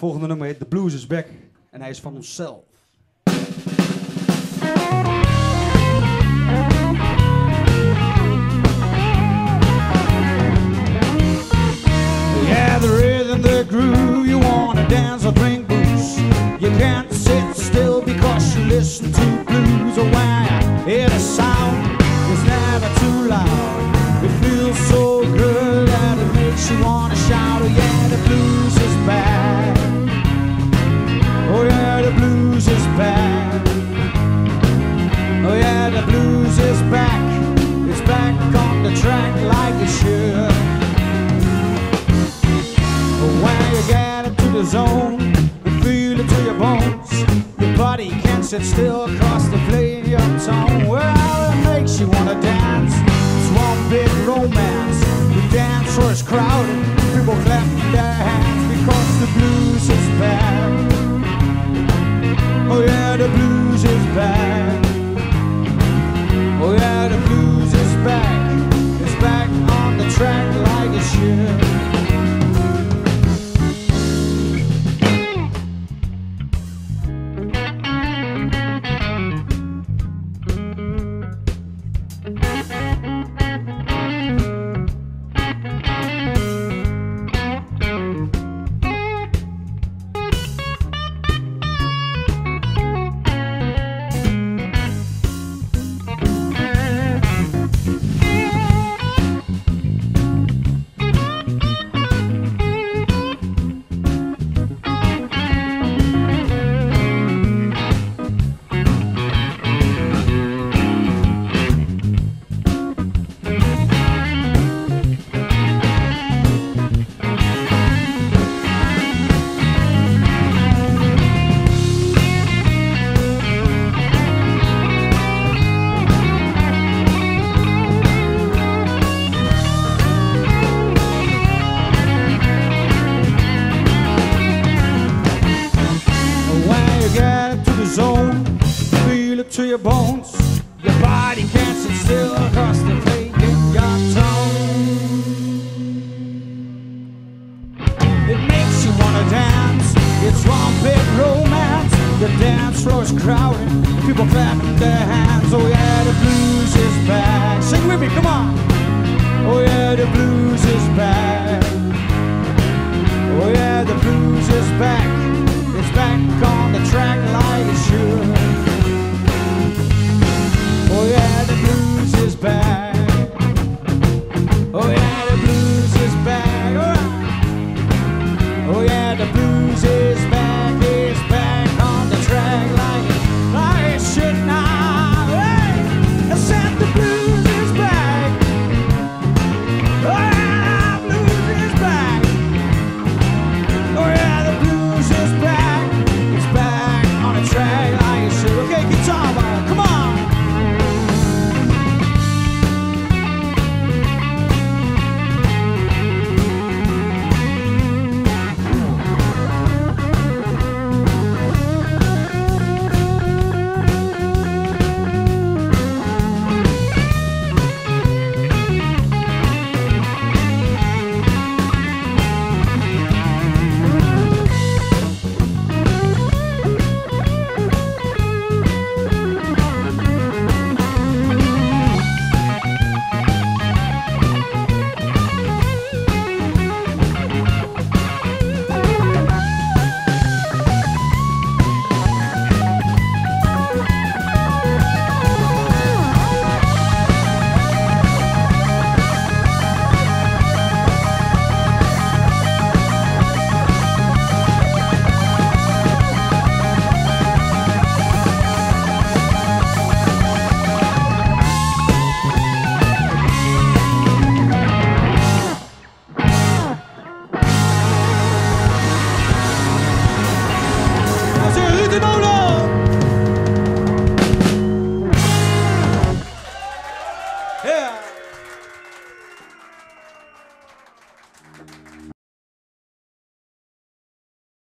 Volgende nummer heet The Blues is Back en hij is van onszelf. Yeah, the rhythm, the groove, you wanna dance or drink booze. You can't sit still because you listen to blues. Oh, when you hear the sound, it's never too loud. It feels so good that it makes you wanna shout. Oh yeah, the blues is back. Oh yeah, the blues is back. Oh yeah, the blues is back. It's back on the track like it should. When you get into the zone, you feel it to your bones. Your body can't sit still across the play your tone. Well, it makes you wanna dance. It's one big romance. The dance floor is crowded. People clapping their hands because the blues is back. Oh yeah, the blues is back. Oh yeah, the blues is back. It's back on the track like it should. To your bones, your body can't sit still across the plate in your tone. It makes you wanna dance. It's one big romance. The dance floor is crowded. People clapping their hands. Oh yeah, the blues is back. Sing with me, come on. Oh yeah, the blues is back. Oh yeah, the blues is back.